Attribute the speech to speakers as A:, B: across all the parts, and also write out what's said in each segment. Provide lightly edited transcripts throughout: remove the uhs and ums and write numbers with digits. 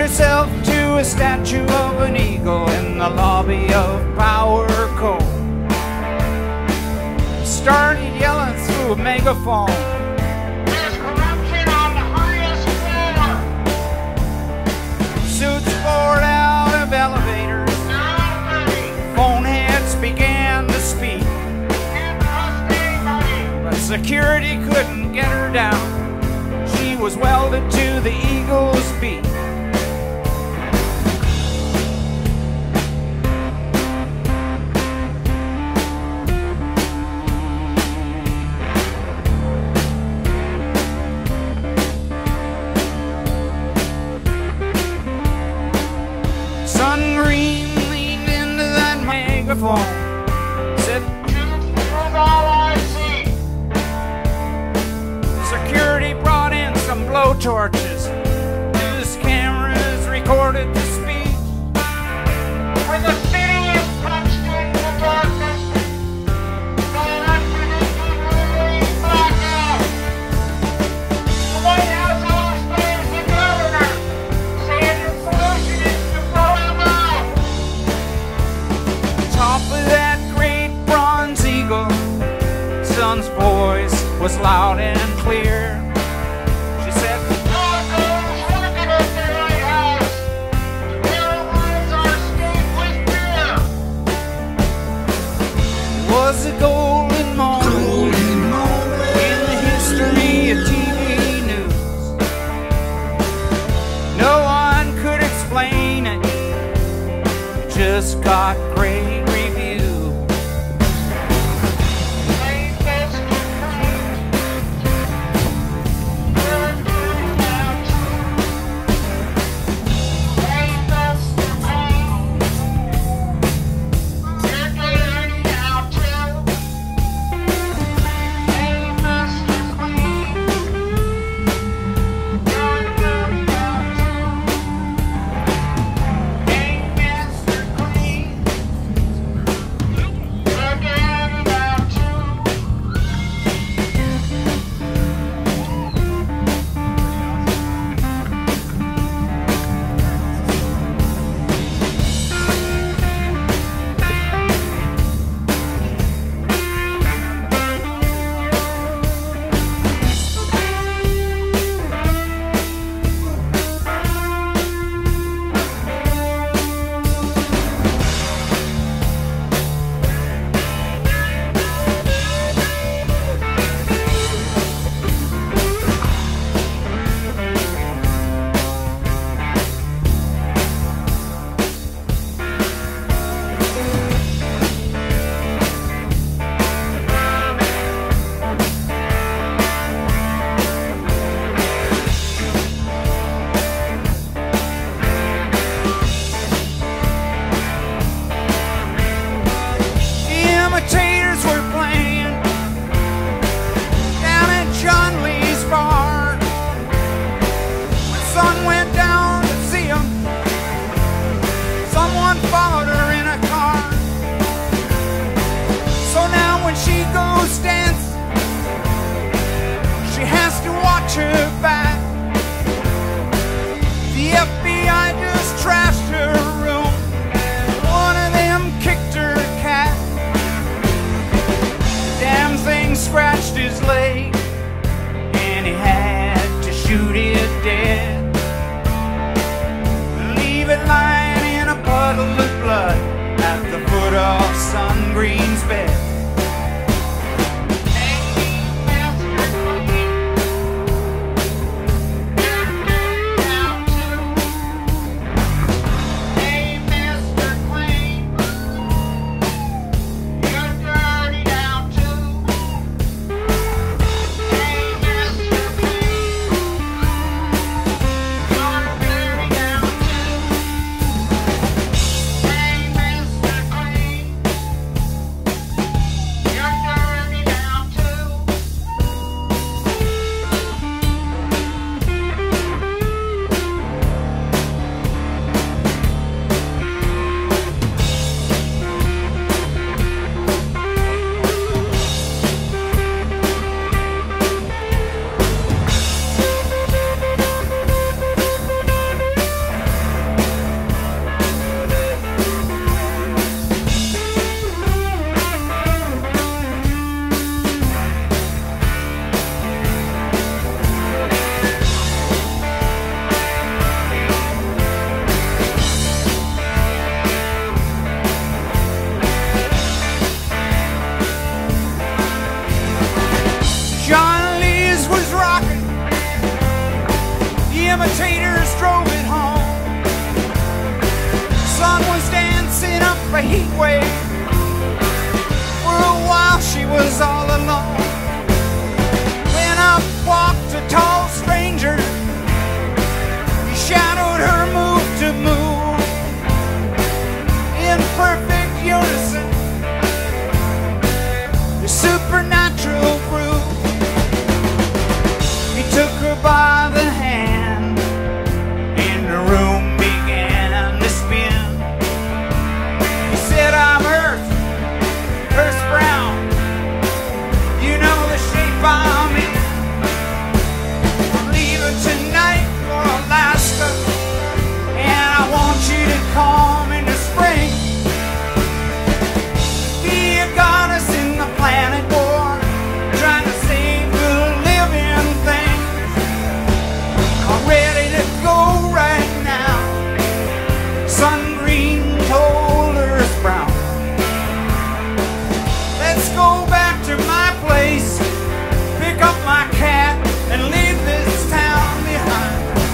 A: herself to a statue of an eagle in the lobby of Power Co. Started yelling through a megaphone,
B: "There's corruption on the highest floor."
A: suits poured out of elevators,
B: Not ready.
A: phone heads began to speak,
B: Can't trust anybody.
A: but security couldn't get her down. She was welded to the eagle's beak. Sun Green leaned into that megaphone, said,
B: Truth is all I see.
A: security brought in some blowtorches. News cameras recorded the speech.
B: When the city is punched into darkness, the unpredictable blackout. The White House always blames the governor, saying the solution is to blow him out.
A: Top of that great bronze eagle, son's voice was loud and clear. She said,
B: Narcos working at the White House. Terrorize our state with fear.
A: was a golden moment in the history of TV news. No one could explain it, just got great review.
B: Ain't this crazy? You're doing now too. Ain't this crazy? You're doing now too. Ain't this crazy? You're doing now too. Ain't this crazy? You're doing now too.
A: The imitators were playing down at John Lee's bar. When Sun went down to see him, someone followed her in a car. So now when she goes dance, she has to watch her back. The FBI just trashed her room. One of them kicked her cat. Damn thing scratched his leg, and he had to shoot it dead. Leave it lying in a puddle of blood at the foot of Sun Green's bed. heat wave. For a while she was all alone. When up walked a tall stranger, he shadowed her move to move in perfect unison, the supernatural groove. He took her by the hand, and the room began to spin. He said, I'm Earth, Earth's brown, you know the shape I'm in. I'm leaving tonight for Alaska, and I want you to come in the spring. Be a goddess in the planet war, trying to save the living things. I'm ready to go right now. Sun green told Earth brown. Let's go back to my place, pick up my cat, and leave this town behind.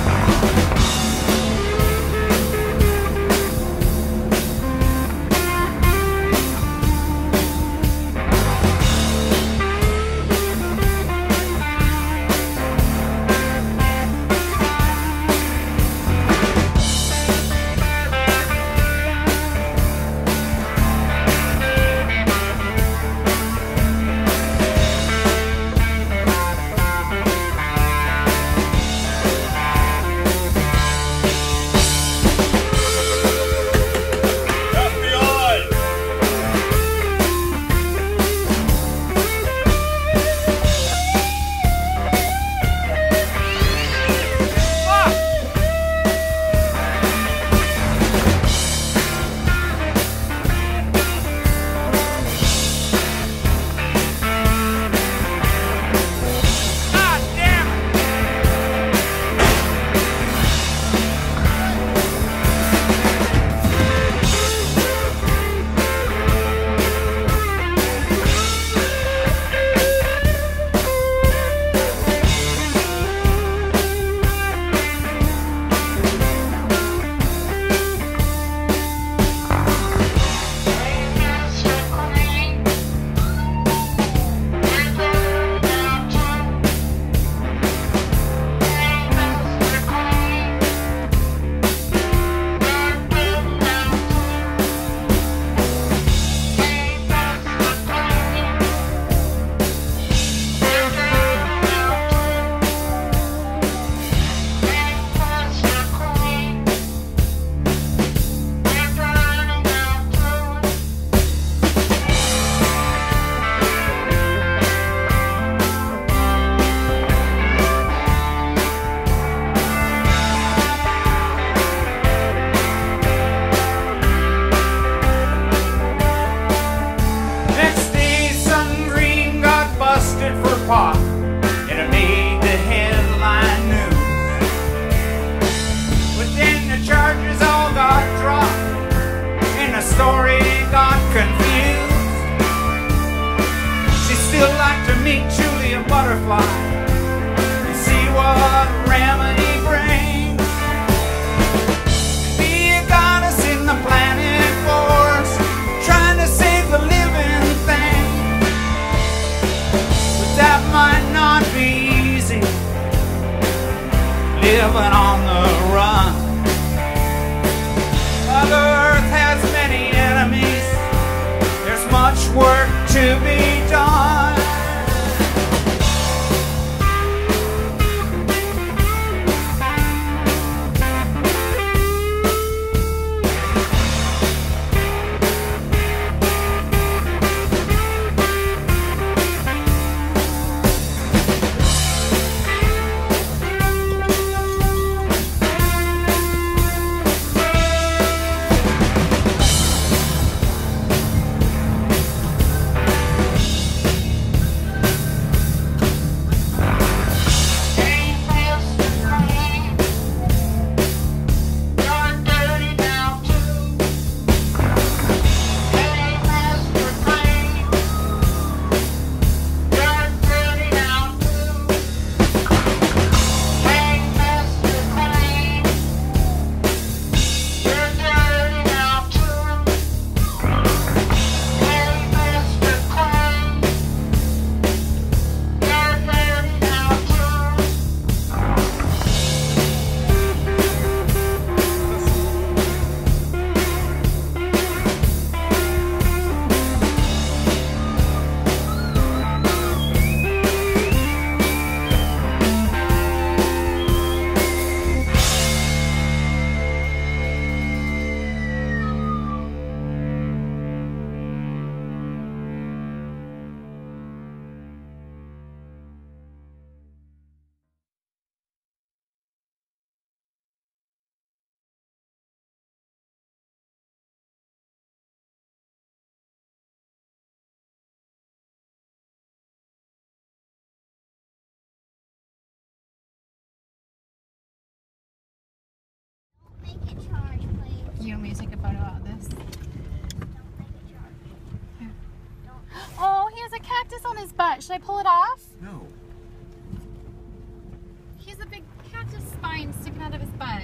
A: And it made the headline news. But then the charges all got dropped, and the story got confused. She'd still like to meet Julia Butterfly and see what remedy brings. Be a goddess in the planet force, trying to save the living thing. That might not be easy, living on the run. Mother Earth has many enemies, there's much work to be done.
B: make it charge, please.
C: You want me to take a photo of this?
B: Don't make it charge. Don't.
C: Oh, he has a cactus on his butt. Should I pull it off?
A: No.
C: He has a big cactus spine sticking out of his butt.